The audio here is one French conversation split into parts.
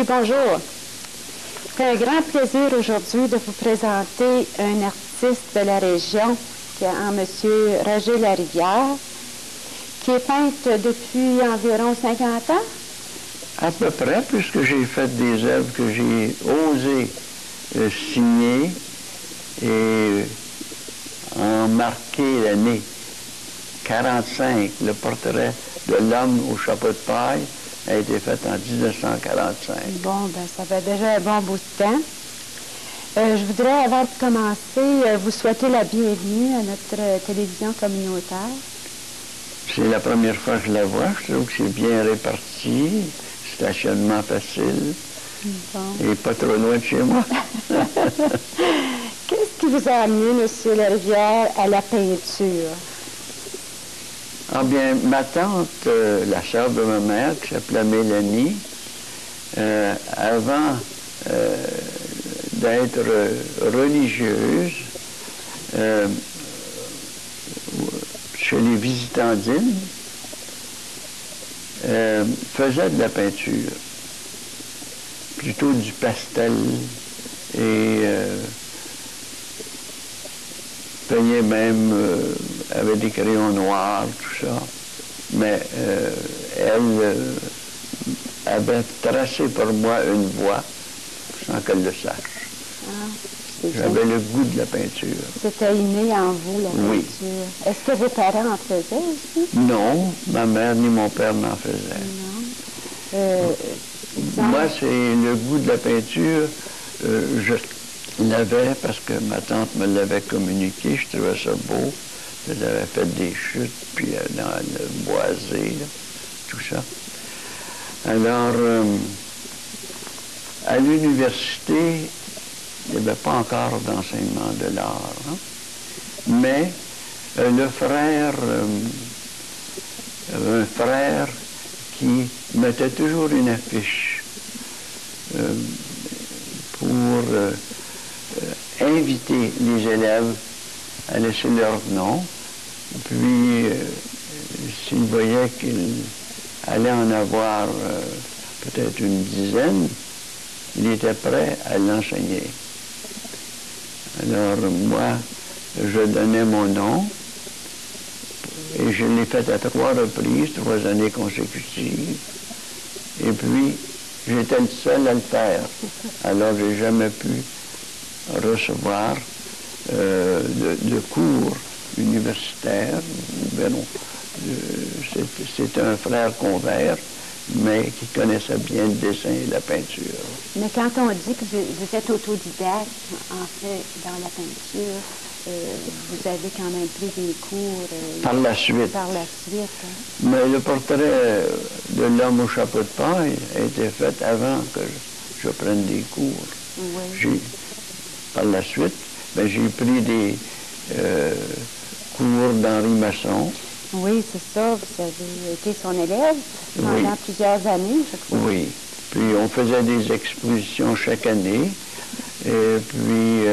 Oui, bonjour. C'est un grand plaisir aujourd'hui de vous présenter un artiste de la région, qui est M. Roger Larivière, qui est peintre depuis environ 50 ans. À peu près, puisque j'ai fait des œuvres que j'ai osé signer et en marquer l'année 45. Le portrait de l'homme au chapeau de paille a été fait en 1945. Bon, ben ça fait déjà un bon bout de temps. Je voudrais, avant de commencer, vous souhaiter la bienvenue à notre télévision communautaire. C'est la première fois que je la vois. Je trouve que c'est bien réparti, stationnement facile et pas trop loin de chez moi. Qu'est-ce qui vous a amené, M. Larivière, à la peinture? Ah bien, ma tante, la sœur de ma mère, qui s'appelait Mélanie, avant d'être religieuse, chez les visitandines, faisait de la peinture, plutôt du pastel, et peignait même avec des crayons noirs, tout ça. Mais elle avait tracé pour moi une voie sans qu'elle le sache. J'avais le goût de la peinture. C'était inné en vous, la Oui. peinture. Est-ce que vos parents en faisaient aussi? Non, ma mère ni mon père n'en faisaient. Non. Moi, c'est le goût de la peinture. Je l'avais parce que ma tante me l'avait communiqué. Je trouvais ça beau. J'avais fait des chutes, puis dans le boisé, là, tout ça. Alors, à l'université, il n'y avait pas encore d'enseignement de l'art. Hein? Mais un frère qui mettait toujours une affiche pour inviter les élèves à laisser leur nom. Puis, s'il voyait qu'il allait en avoir peut-être une dizaine, il était prêt à l'enseigner. Alors, moi, je donnais mon nom et je l'ai fait à 3 reprises, 3 années consécutives. Et puis, j'étais le seul à le faire. Alors, j'ai jamais pu recevoir de cours universitaires. Ben non, c'était un frère convers, mais qui connaissait bien le dessin et la peinture. Mais quand on dit que vous êtes autodidacte, en fait, dans la peinture, vous avez quand même pris des cours... Par la suite. Par la suite. Hein. Mais le portrait de l'homme au chapeau de paille a été fait avant que je prenne des cours. Oui. Par la suite, ben, j'ai pris des cours d'Henri Masson. Oui, c'est ça. Vous avez été son élève pendant plusieurs années, je crois. Oui. Puis on faisait des expositions chaque année. Et puis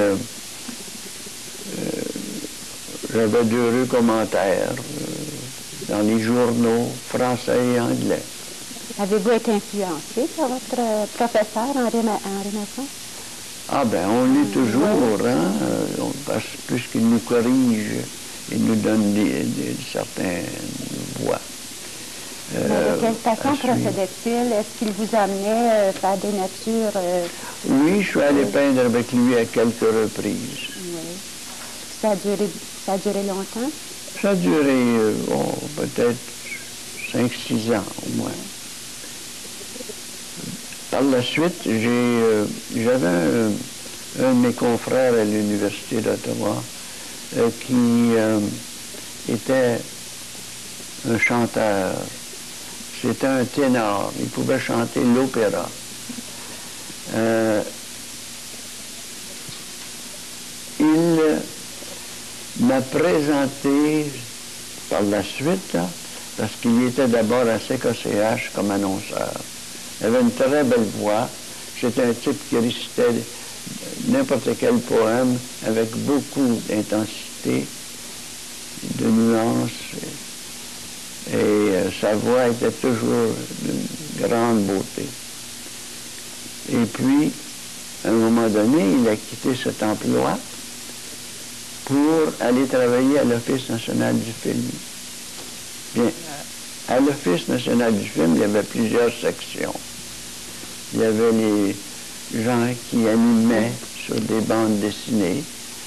j'avais d'heureux commentaires dans les journaux français et anglais. Avez-vous été influencé par votre professeur, Henri Masson? Ah ben, on l'est toujours, hein, parce que puisqu'il nous corrige, il nous donne certaines voies. De quelle façon procédait-il? Est-ce qu'il vous amenait faire des natures? Oui, je suis allé peindre avec lui à quelques reprises. Oui. Ça a duré longtemps? Ça a duré peut-être 5-6 ans au moins. Par la suite, j'avais un de mes confrères à l'Université d'Ottawa qui était un chanteur. C'était un ténor. Il pouvait chanter l'opéra. Il m'a présenté par la suite, là, parce qu'il était d'abord à CKCH comme annonceur. Il avait une très belle voix. C'était un type qui récitait n'importe quel poème avec beaucoup d'intensité, de nuances. Et sa voix était toujours d'une grande beauté. Et puis, à un moment donné, il a quitté cet emploi pour aller travailler à l'Office national du film. Bien, à l'Office national du film, il y avait plusieurs sections. Il y avait les gens qui animaient sur des bandes dessinées,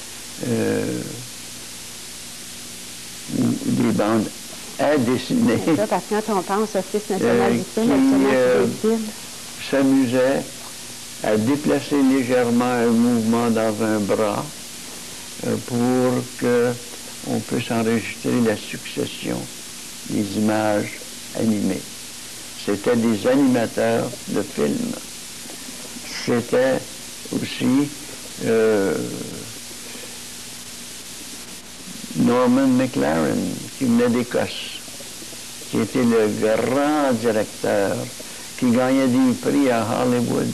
des bandes à dessiner. C'est ça, parce que quand on pense au Office national du film, actuellement, c'est des films. S'amusait à déplacer légèrement un mouvement dans un bras pour qu'on puisse enregistrer la succession des images animées. C'était des animateurs de films. C'était aussi Norman McLaren, qui venait d'Écosse, qui était le grand directeur, qui gagnait des prix à Hollywood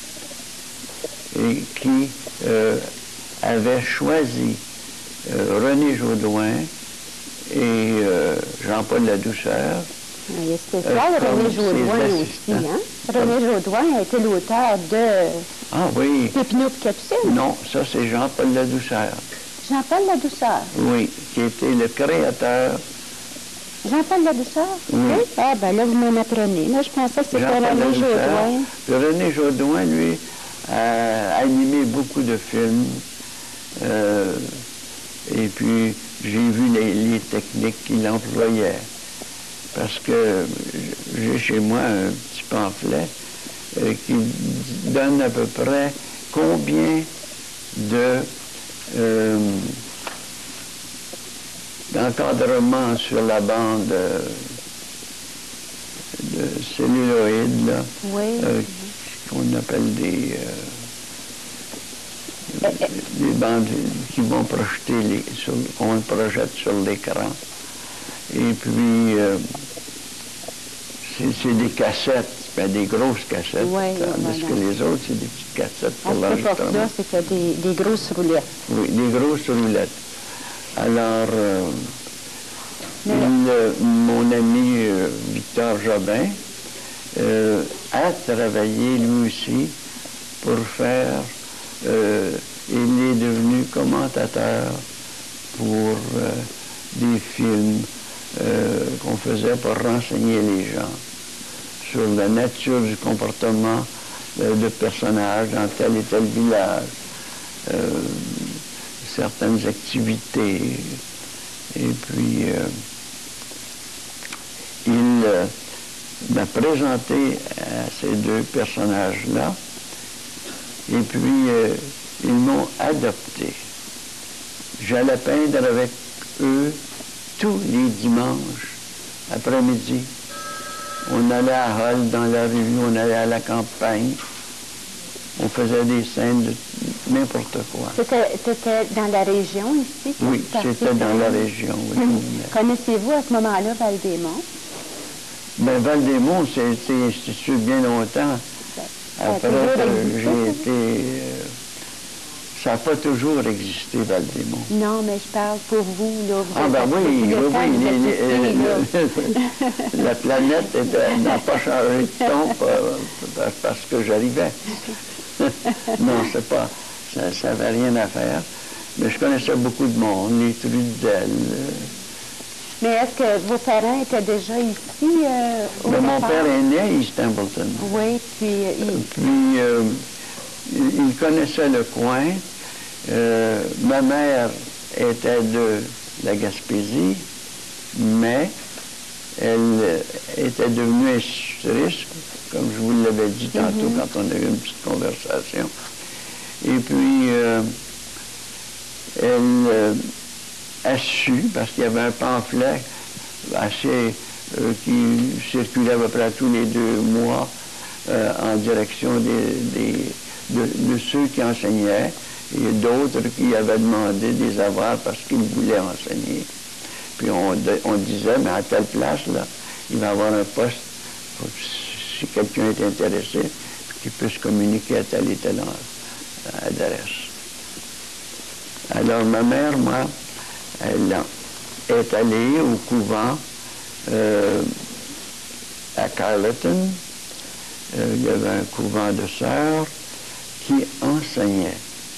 et qui avait choisi René Jaudoin et Jean-Paul Ladouceur. Il est spécial, René Jaudoin aussi. Hein? René Jaudoin a été l'auteur de Pépineau et Capucine. Non, ça c'est Jean-Paul Ladouceur. Jean-Paul Ladouceur. Oui, qui était le créateur. Jean-Paul Ladouceur? Oui. Ah, ben là, vous m'en apprenez. Moi, je pensais que c'était René Jaudoin. René Jaudoin, lui, a animé beaucoup de films. Et puis, j'ai vu les techniques qu'il employait. Parce que j'ai chez moi un petit pamphlet qui donne à peu près combien d'encadrement sur la bande de celluloïdes, là, qu'on appelle des bandes qui vont projeter, qu'on projette sur l'écran. Et puis, c'est des cassettes, des grosses cassettes, tandis que les autres, c'est des petites cassettes pour l'enregistrement. Là, c'était des grosses roulettes. Oui, des grosses roulettes. Alors, mon ami Victor Jobin a travaillé lui aussi pour faire, il est devenu commentateur pour des films qu'on faisait pour renseigner les gens sur la nature du comportement de personnages dans tel et tel village, certaines activités. Et puis, il m'a présenté à ces deux personnages-là, et puis ils m'ont adopté. J'allais peindre avec eux tous les dimanches après-midi. On allait à Hull, dans la rue, on allait à la campagne. On faisait des scènes de n'importe quoi. C'était dans la région ici? Oui, c'était dans la région, oui. Connaissez-vous à ce moment-là Val-des-Monts? Bien, Val-des-Monts, c'est institué bien longtemps. Après, j'ai été... ça n'a pas toujours existé, Val-des-Monts. Non, mais je parle pour vous, là. La planète n'a pas changé de ton parce que j'arrivais. Non, c'est pas... Ça n'avait rien à faire. Mais je connaissais beaucoup de monde, les Trudel. Mais est-ce que vos parents étaient déjà ici mon père est né à East Templeton. Oui, puis... il connaissait le coin. Ma mère était de la Gaspésie, mais elle était devenue institutrice, comme je vous l'avais dit tantôt quand on a eu une petite conversation. Et puis, elle a su, parce qu'il y avait un pamphlet assez qui circulait à peu près tous les 2 mois en direction de ceux qui enseignaient et d'autres qui avaient demandé des avoirs parce qu'ils voulaient enseigner. Puis on disait, mais à telle place, là, il va y avoir un poste, si quelqu'un est intéressé, qu'il puisse communiquer à telle et telle adresse. Alors ma mère, moi, elle est allée au couvent à Carleton il y avait un couvent de sœurs qui enseignait.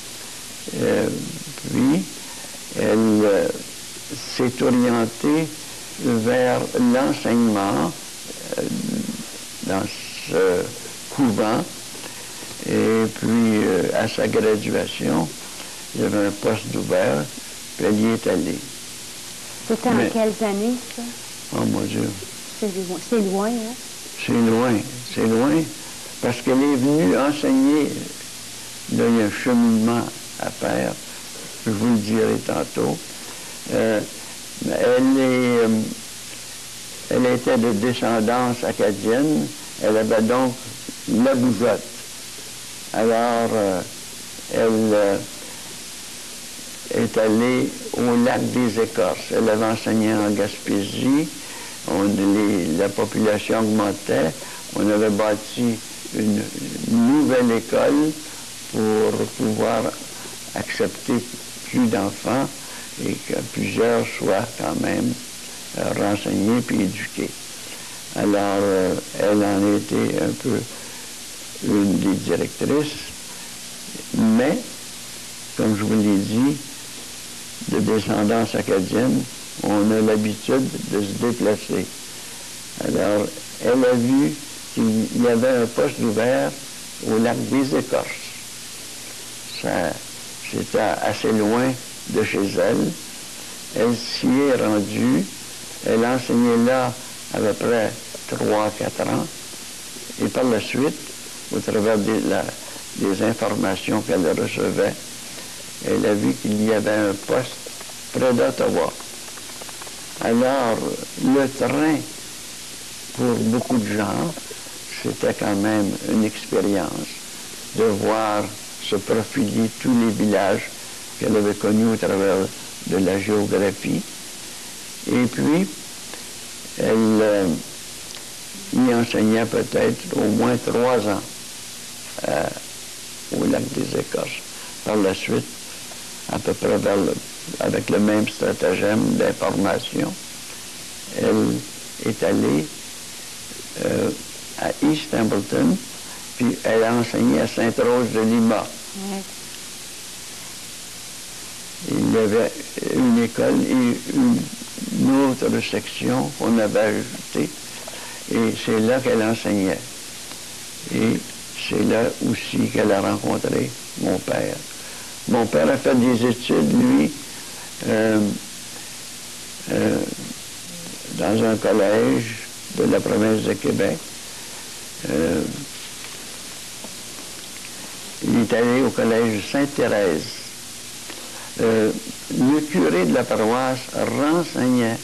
Puis, elle s'est orientée vers l'enseignement dans ce couvent. Et puis, à sa graduation, il y avait un poste d'ouvert, puis elle y est allée. C'était en quelles années, ça? Oh mon Dieu. C'est loin, hein? C'est loin, parce qu'elle est venue enseigner. Là, il y a un cheminement à faire, je vous le dirai tantôt. Elle était de descendance acadienne, elle avait donc la bougeotte. Alors, elle est allée au lac des Écorces. Elle avait enseigné en Gaspésie. La population augmentait. On avait bâti une nouvelle école pour pouvoir accepter plus d'enfants et que plusieurs soient quand même renseignés puis éduqués. Alors, elle en était un peu une des directrices, mais, comme je vous l'ai dit, de descendance acadienne, on a l'habitude de se déplacer. Alors, elle a vu qu'il y avait un poste ouvert au lac des Écorces. C'était assez loin de chez elle. Elle s'y est rendue. Elle a enseigné là à peu près 3-4 ans. Et par la suite, au travers des informations qu'elle recevait, elle a vu qu'il y avait un poste près d'Ottawa. Alors, le train, pour beaucoup de gens, c'était quand même une expérience de voir se profiler tous les villages qu'elle avait connus au travers de la géographie. Et puis, elle y enseignait peut-être au moins 3 ans au lac des Écorces. Par la suite, à peu près avec le même stratagème d'information, elle est allée à East Templeton, puis elle a enseigné à Sainte-Rose-de-Lima. Oui. Il y avait une école et une autre section qu'on avait ajoutée, et c'est là qu'elle enseignait. Et c'est là aussi qu'elle a rencontré mon père. Mon père a fait des études, lui, dans un collège de la province de Québec. Il est allé au collège Sainte-Thérèse. Le curé de la paroisse renseignait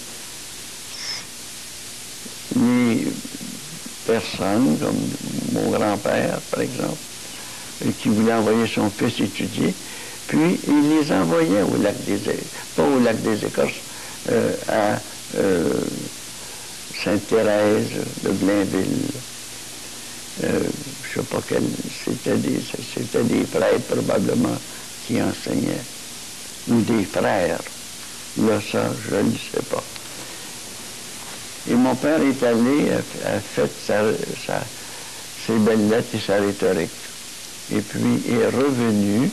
les personnes, comme mon grand-père, par exemple, qui voulait envoyer son fils étudier, puis il les envoyait au lac des pas au lac des Écorces, à Sainte-Thérèse de Blainville. Je ne sais pas quel, c'était des prêtres probablement qui enseignaient, ou des frères. Là, ça, je ne sais pas. Et mon père est allé, a fait ses belles lettres et sa rhétorique. Et puis est revenu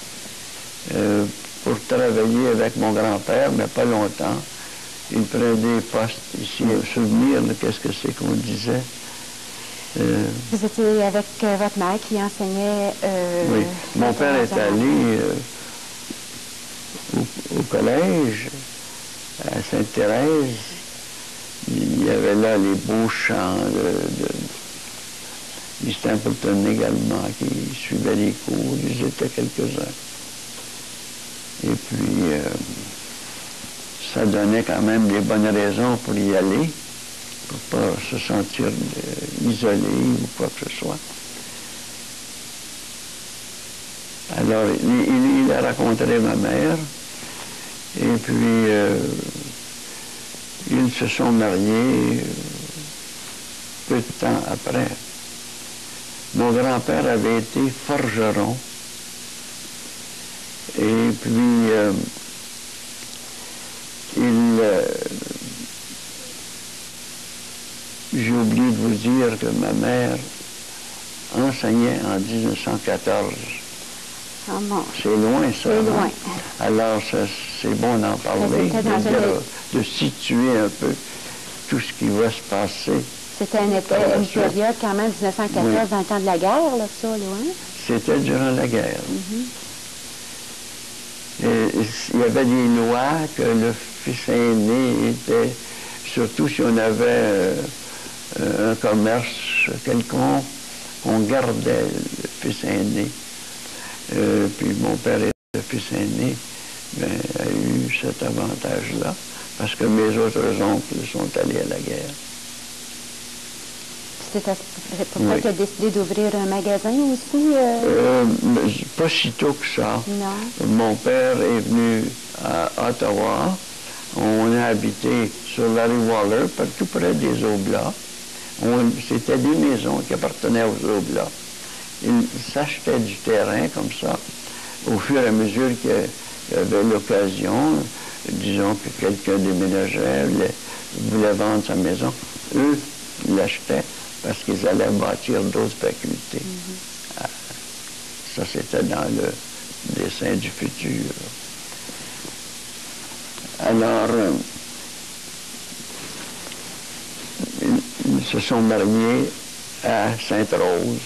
pour travailler avec mon grand-père, mais pas longtemps. Il prenait des postes ici. Souvenir de qu'est-ce que c'est qu'on disait. Vous étiez avec votre mère qui enseignait... oui. Mon père est allé au collège à Sainte-Thérèse. Il y avait là les beaux chants de Stapleton également qui suivaient les cours. Ils étaient quelques-uns. Et puis, ça donnait quand même des bonnes raisons pour y aller, pour ne pas se sentir isolé ou quoi que ce soit. Alors, il a rencontré ma mère, et puis ils se sont mariés peu de temps après. Mon grand-père avait été forgeron, et puis j'ai oublié de vous dire que ma mère enseignait en 1914. Ah bon. C'est loin, ça. C'est loin. Alors, c'est bon d'en parler, de situer un peu tout ce qui va se passer. C'était une période quand même, 1914, oui. Dans le temps de la guerre, là, ça, loin. C'était durant la guerre. Et il y avait des lois que le fils aîné était, surtout si on avait un commerce quelconque, on gardait le fils aîné. Puis mon père, le fils aîné, a eu cet avantage-là, parce que mes autres oncles sont allés à la guerre. C'est pourquoi tu as décidé d'ouvrir un magasin aussi? Pas si tôt que ça. Non. Mon père est venu à Ottawa. On a habité sur la rue Waller, tout près des Oblats. C'était des maisons qui appartenaient aux Oblats. Ils s'achetaient du terrain comme ça. Au fur et à mesure qu'il y avait l'occasion, disons que quelqu'un déménageait, voulait vendre sa maison, eux l'achetaient parce qu'ils allaient bâtir d'autres facultés. Ça, c'était dans le dessin du futur. Alors, ils se sont mariés à Sainte-Rose.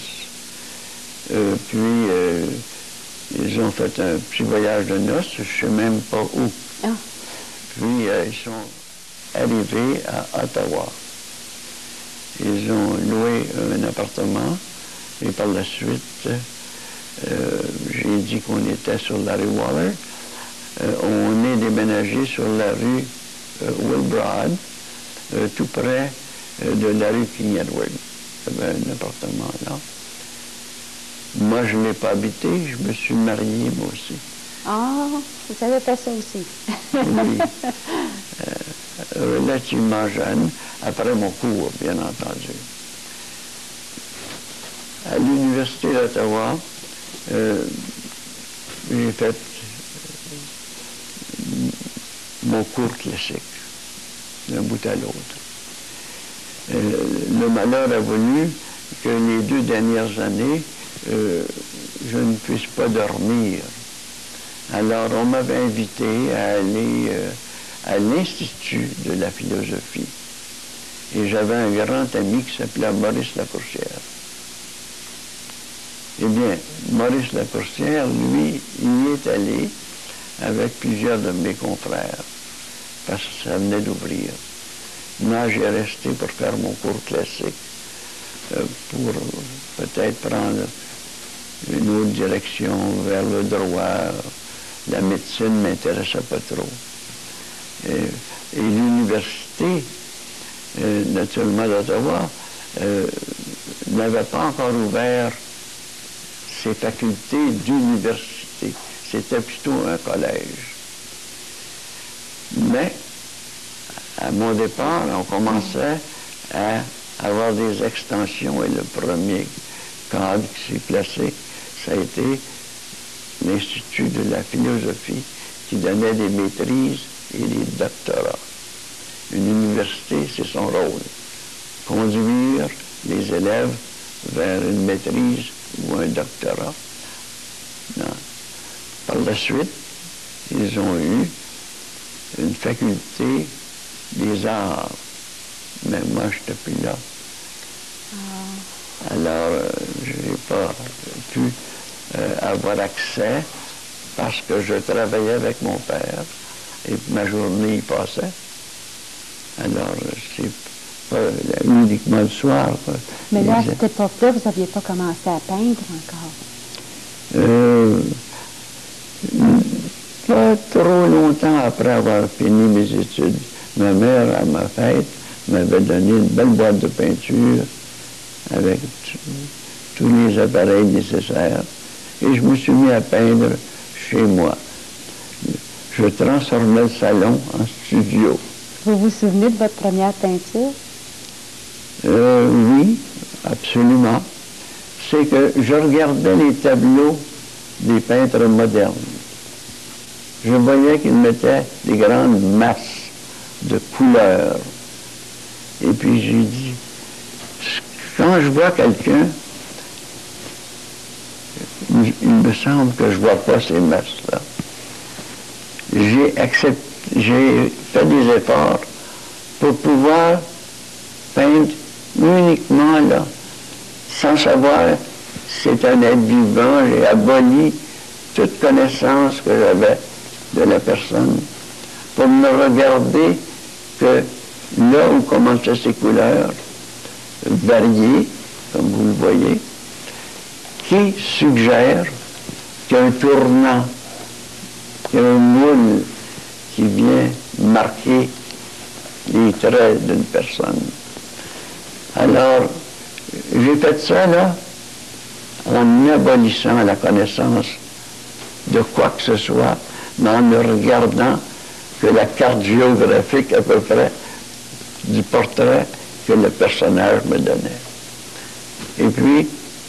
Puis, ils ont fait un petit voyage de noces, je ne sais même pas où. Ah. Puis, ils sont arrivés à Ottawa. Ils ont loué un appartement et par la suite, j'ai dit qu'on était sur la rue Waller. On est déménagé sur la rue Wilbrod, tout près de la rue King Edward. Il y avait un appartement là. Moi, je ne l'ai pas habité, je me suis marié, moi aussi. Ah, vous avez fait ça aussi. Oui. Relativement jeune, après mon cours, bien entendu. À l'Université d'Ottawa, j'ai fait mon cours classique, d'un bout à l'autre. Le malheur a voulu que les 2 dernières années, je ne puisse pas dormir. Alors, on m'avait invité à aller à l'Institut de la philosophie. Et j'avais un grand ami qui s'appelait Maurice Lacourcière. Eh bien, Maurice Lacourcière, lui, il y est allé avec plusieurs de mes confrères, parce que ça venait d'ouvrir. Moi, j'ai resté pour faire mon cours classique, pour peut-être prendre une autre direction vers le droit. La médecine ne m'intéressait pas trop. Et l'université, naturellement d'Ottawa, n'avait pas encore ouvert ses facultés d'université. C'était plutôt un collège. Mais, à mon départ, on commençait à avoir des extensions et le premier cadre qui s'est placé, ça a été l'Institut de la philosophie qui donnait des maîtrises et des doctorats. Une université, c'est son rôle. Conduire les élèves vers une maîtrise ou un doctorat. Non. Par la suite, ils ont eu une faculté des arts. Mais moi, je n'étais plus là. Alors, je n'ai pas pu avoir accès parce que je travaillais avec mon père et ma journée y passait. Alors, c'est pas uniquement le soir. Mais là, à cette époque-là, vous n'aviez pas commencé à peindre encore? Pas trop longtemps après avoir fini mes études. Ma mère, à ma fête, m'avait donné une belle boîte de peinture avec tous les appareils nécessaires. Et je me suis mis à peindre chez moi. Je transformais le salon en studio. Vous vous souvenez de votre première peinture? Oui, absolument. C'est que je regardais les tableaux des peintres modernes. Je voyais qu'ils mettaient des grandes masses de couleurs. Et puis j'ai dit, quand je vois quelqu'un il me semble que je ne vois pas ces messes-là. J'ai fait des efforts pour pouvoir peindre uniquement là, sans savoir si c'est un être vivant. J'ai aboli toute connaissance que j'avais de la personne pour ne regarder que là où commençaient ces couleurs variées, comme vous le voyez, qui suggère qu'il y a un tournant, qu'il y a un moule qui vient marquer les traits d'une personne. Alors, j'ai fait ça, là, en abolissant la connaissance de quoi que ce soit, mais en ne regardant que la carte géographique à peu près du portrait que le personnage me donnait. Et puis,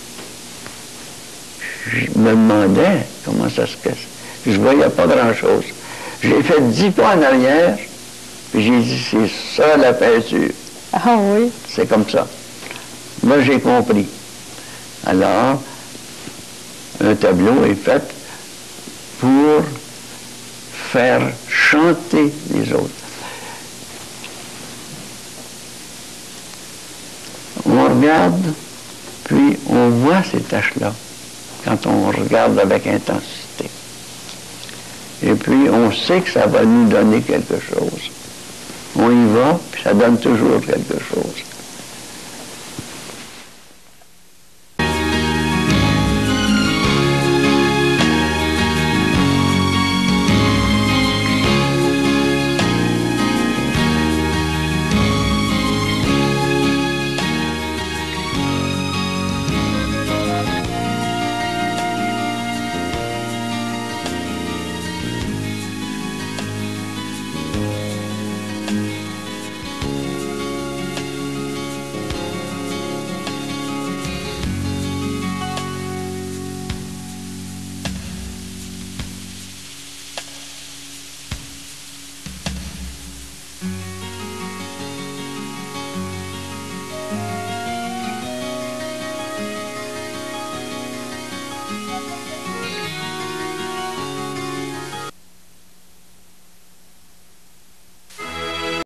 je me demandais comment ça se casse. Je ne voyais pas grand-chose. J'ai fait 10 pas en arrière, puis j'ai dit, c'est ça la peinture. Ah oui? C'est comme ça. Là, j'ai compris. Alors, un tableau est fait pour faire chanter les autres. On regarde, puis on voit ces taches-là quand on regarde avec intensité. Et puis, on sait que ça va nous donner quelque chose. On y va, puis ça donne toujours quelque chose.